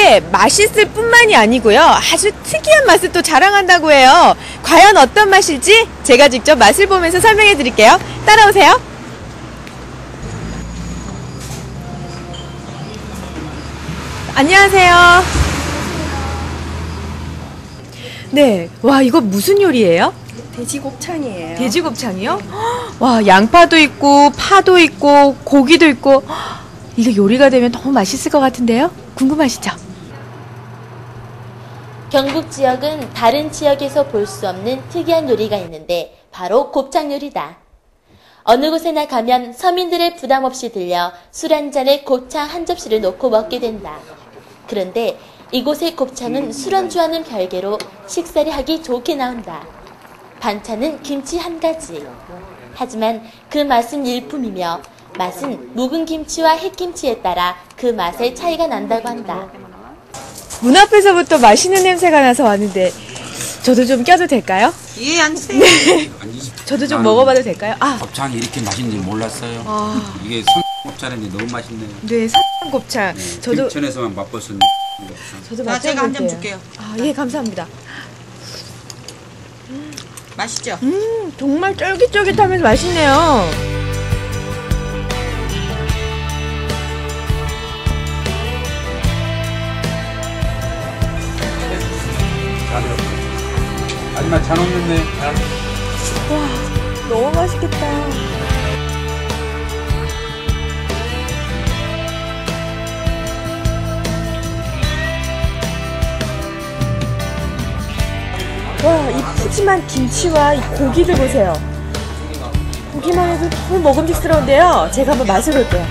이게 맛있을 뿐만이 아니고요. 아주 특이한 맛을 또 자랑한다고 해요. 과연 어떤 맛일지 제가 직접 맛을 보면서 설명해 드릴게요. 따라오세요. 안녕하세요. 네, 와, 이거 무슨 요리예요? 돼지곱창이에요. 돼지곱창이요? 와, 양파도 있고 파도 있고 고기도 있고 이게 요리가 되면 너무 맛있을 것 같은데요? 궁금하시죠? 경북 지역은 다른 지역에서 볼 수 없는 특이한 요리가 있는데 바로 곱창 요리다. 어느 곳에나 가면 서민들의 부담 없이 들려 술 한 잔에 곱창 한 접시를 놓고 먹게 된다. 그런데 이곳의 곱창은 술안주와는 별개로 식사를 하기 좋게 나온다. 반찬은 김치 한 가지. 하지만 그 맛은 일품이며 맛은 묵은 김치와 햇김치에 따라 그 맛의 차이가 난다고 한다. 문 앞에서부터 맛있는 냄새가 나서 왔는데 저도 좀 껴도 될까요? 예, 앉으세요. 네. 저도 좀 먹어봐도 될까요? 아, 곱창이 이렇게 맛있는지 몰랐어요. 이게 곱창인데 너무 맛있네요. 네, 곱창. 네, 저도 김천에서만 맛볼 수 있는 곱창. 저도 자, 제가 한 점 맛볼게요. 줄게요. 아, 예, 감사합니다. 맛있죠? 정말 쫄깃쫄깃하면서 맛있네요. 아줌마 잘 없는데. 와, 너무 맛있겠다. 와, 이 푸짐한 김치와 이 고기를 보세요. 보기만 해도 너무 먹음직스러운데요. 제가 한번 맛을 볼게요.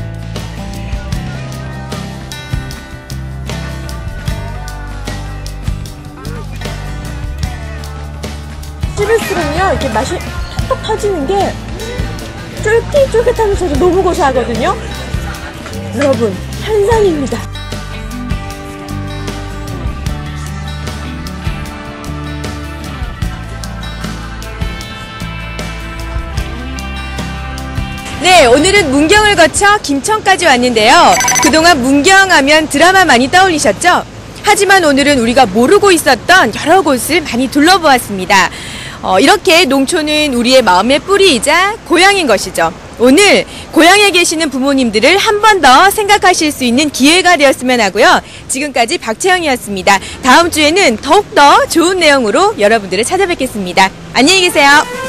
씹을수록요, 이렇게 맛이 톡톡 터지는 게 쫄깃쫄깃하면서도 너무 고소하거든요. 여러분, 환상입니다. 네, 오늘은 문경을 거쳐 김천까지 왔는데요. 그동안 문경하면 드라마 많이 떠올리셨죠? 하지만 오늘은 우리가 모르고 있었던 여러 곳을 많이 둘러보았습니다. 이렇게 농촌은 우리의 마음의 뿌리이자 고향인 것이죠. 오늘 고향에 계시는 부모님들을 한 번 더 생각하실 수 있는 기회가 되었으면 하고요. 지금까지 박채영이었습니다. 다음 주에는 더욱더 좋은 내용으로 여러분들을 찾아뵙겠습니다. 안녕히 계세요.